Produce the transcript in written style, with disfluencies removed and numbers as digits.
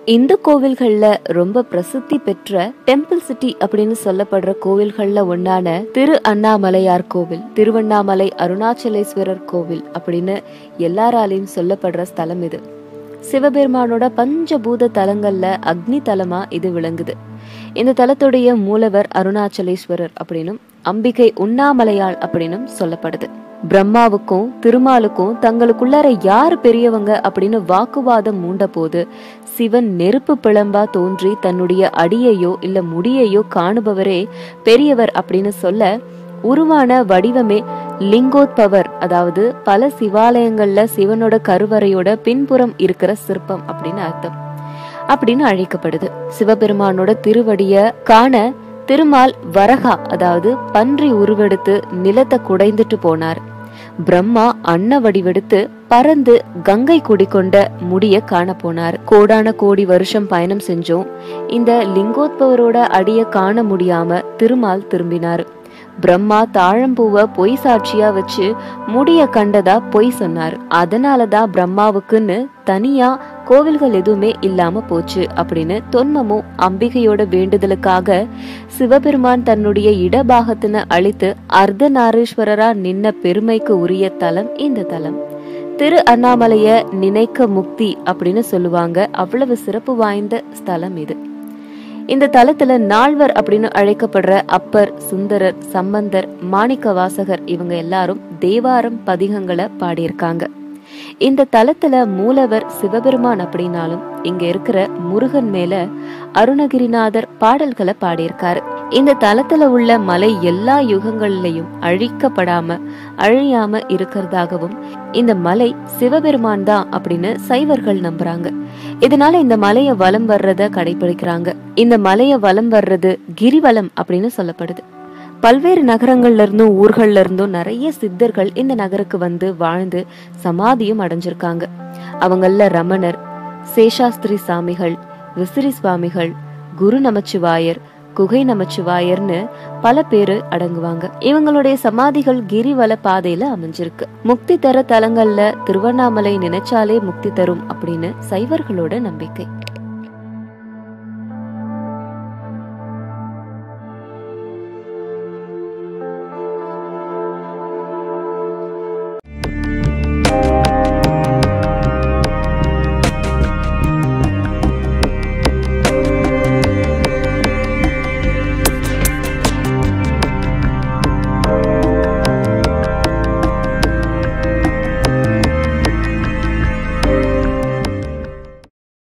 இந்த கோவில்கள்ல ரொம்ப பிரசித்தி பெற்ற டெம்பிள் சிட்டி அப்படின்னு சொல்லப்படுற கோவில்கள்ல ஒன்னான திருஅண்ணாமலையார் கோவில், திருவண்ணாமலை அருணாச்சலேஸ்வரர் கோவில் அப்படின்னு எல்லாராலையும் சொல்லப்படுற ஸ்தலம் இது. சிவபெருமானோட பஞ்சபூத தலங்கள்ல அக்னி தலமா இது விளங்குது. இந்த தலத்துடைய மூலவர் அருணாச்சலேஸ்வரர் அப்படின்னும் அம்பிகை உண்ணாமலையாள் அப்படின்னும் சொல்லப்படுது. பிரம்மாவுக்கும் திருமாலுக்கும் தங்களுக்குள்ளார யார் பெரியவங்க அப்படின்னு வாக்குவாதம் மூண்ட போது சிவன் நெருப்பு பிளம்பா தோன்றி தன்னுடைய அடியையோ இல்ல முடியையோ காணுபவரே பெரியவர் அப்படின்னு சொல்ல உருவான வடிவமே லிங்கோத்பவர், அதாவது பல சிவாலயங்கள்ல சிவனோட கருவறையோட பின்புறம் இருக்கிற சிற்பம் அப்படின்னு அர்த்தம் அப்படின்னு அழைக்கப்படுது. சிவபெருமானோட திருவடிய காண திருமால் வரகா, அதாவது பன்றி உருவெடுத்து நிலத்தை குடைந்துட்டு போனார். பிரம்மா அன்ன வடிவெடுத்து பறந்து கங்கை குடிக்கொண்ட முடிய காண போனார். கோடான கோடி வருஷம் பயணம் செஞ்சோம். இந்த லிங்கோத்பவரோட அடிய காண முடியாம திருமால் திரும்பினார். பிரம்மா தாழம்பூவ பொய் சாட்சியா வச்சு முடிய கண்டதா பொய் சொன்னார். அதனாலதான் பிரம்மாவுக்குன்னு தனியா கோவில்கள் எதுவுமே இல்லாம போச்சு அப்படின்னு தொன்மமும் அம்பிகையோட வேண்டுதலுக்காக சிவபெருமான் தன்னுடைய இடபாகத்தின அழித்து அர்த்தநாரீஸ்வரரா நின்ன பெருமைக்கு உரிய தலம் இந்த தலம். திரு அண்ணாமலைய நினைக்க முக்தி அப்படின்னு சொல்லுவாங்க. அவ்வளவு சிறப்பு வாய்ந்த ஸ்தலம் இது. இந்த தலத்துல நால்வர் அப்படின்னு அழைக்கப்படுற அப்பர், சுந்தரர், சம்பந்தர், மாணிக்க வாசகர் இவங்க எல்லாரும் தேவாரம் பதிகங்களை பாடியிருக்காங்க. இந்த தலத்துல மூலவர் சிவபெருமான் அப்படின்னாலும் இங்க இருக்கிற முருகன் மேல அருணகிரிநாதர் பாடல்களை பாடியிருக்காரு. இந்த தலத்துல உள்ள மலை எல்லா யுகங்கள்லயும் அழிக்கப்படாம அழியாம இருக்கிறதாகவும் இந்த மலை சிவபெருமான் தான் அப்படின்னு சைவர்கள் நம்புறாங்க. இதனால இந்த மலைய வலம் வர்றத கடைபிடிக்கிறாங்க. இந்த மலைய வலம் வர்றது கிரிவலம் அப்படின்னு சொல்லப்படுது. பல்வேறு நகரங்கள்ல இருந்தும் ஊர்கள்ல இருந்தும் நிறைய சித்தர்கள் இந்த நகருக்கு வந்து வாழ்ந்து சமாதியும் அடைஞ்சிருக்காங்க. அவங்கள ரமணர், சேஷாஸ்திரி சாமிகள், விசிறி சுவாமிகள், குரு நமச்சிவாயர், குகை நமச்சிவாயர்னு பல பேரு அடங்குவாங்க. இவங்களுடைய சமாதிகள் கிரிவல பாதையில அமைஞ்சிருக்கு. முக்தி தர தலங்கள்ல திருவண்ணாமலை நினைச்சாலே முக்தி தரும் அப்படின்னு சைவர்களோட நம்பிக்கை.